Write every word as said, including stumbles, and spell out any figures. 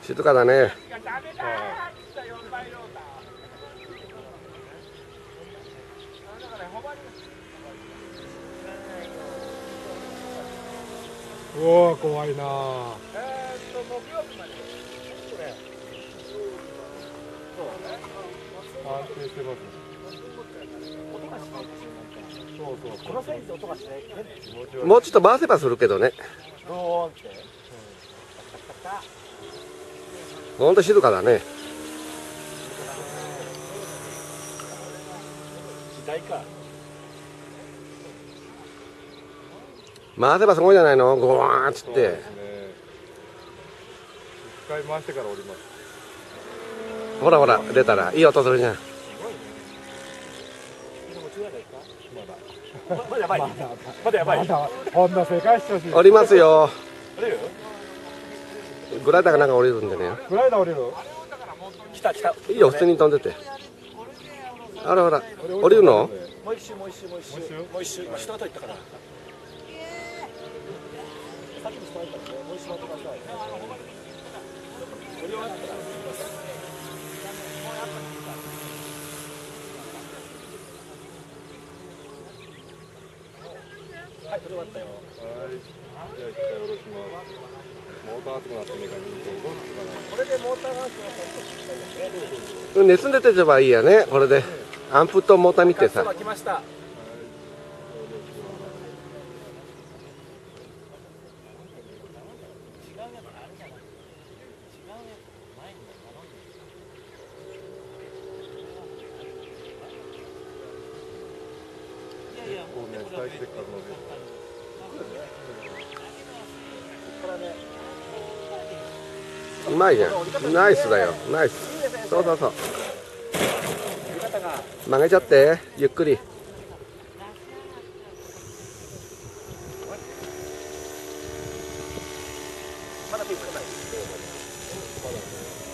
静かだね。 うわー怖いなあ。 えーっと木曜日までこれ安定してますね。 音がしないですよ。 そうそうこのサイズで音がしない。 もうちょっと回せばするけどね。 ドーンって。 ほんと静かだね。 時代か。 回せばすごいじゃないの、ゴワーンっつって。 そうですね。一回回してから降ります。 ほらほら、出たらいい音するじゃん。 すごいね。まだやばい。まだやばい。 まだこんな世界一周し。 降りますよ。 降りる？ グライダーがなんか降りるんでね。 グライダー降りる？ 来た来た。 いいよ、普通に飛んでて。あらほら、降りるの？ もう一周もう一周もう一周もう一周。今下と言ったから。さっきの下だったらもう一周待ってください。降り終わったら。はい、降り終わったよ。 はい。じゃあ一回下ろします。モーター熱くなってメカニズムどうつかない。 これでモーターが熱くなったらちょっと聞きたいですね。 熱んでてればいいやね、これで。アンプとモーター見てさ。 来ました。 こうね、下行ってからので。 うまいじゃん。ナイスだよ、ナイス。そうそうそう。曲げちゃって、ゆっくり。 まだピークない。